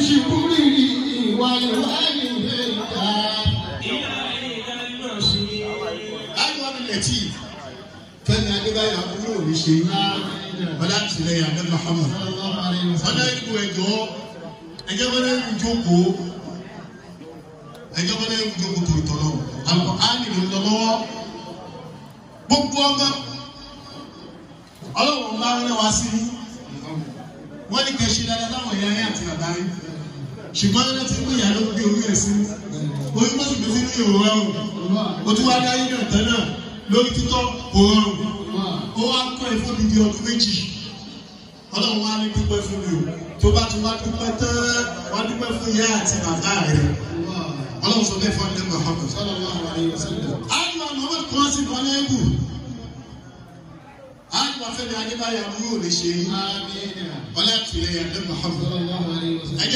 شكري والوالدين أيوة اللطيف كان هذا يقولون شيء ولا تلاقي عند محمد صلى الله عليه وسلم ولا يقول أجابنا يجوكو أجابنا يجوكو تلو القرآن يقول الله بقوة الله ما هو واسي wọ́n ní kẹ́ ṣe dáadáa láwọn ìyá yẹn àti bàbá yẹn ṣùgbọ́n ẹni tí wọ́n yà ló gbé orí ẹ̀ sí orí mọ́tò gbèsè ní ìwò rọrùn o tún wá dáyé náà tán náà lórí títọ́ kò rọrùn ó wá kọ́ ẹ̀fọ́ dídí ọdún méjì ọlọ́run wá ní dúpẹ́ fún mi o tó bá tún wá dúpẹ́ tán wá dúpẹ́ fún ìyá àti bàbá rẹ̀ ọlọ́run sọ bẹ́ẹ̀ fún ọdún Muhammad. àyùbá Muhammad kọ́ sí kan náà ẹ̀bù àyùbá fẹ́mi adébáyà mú òde ṣe ọlá tìlẹ̀ yàtọ̀ Muhammad.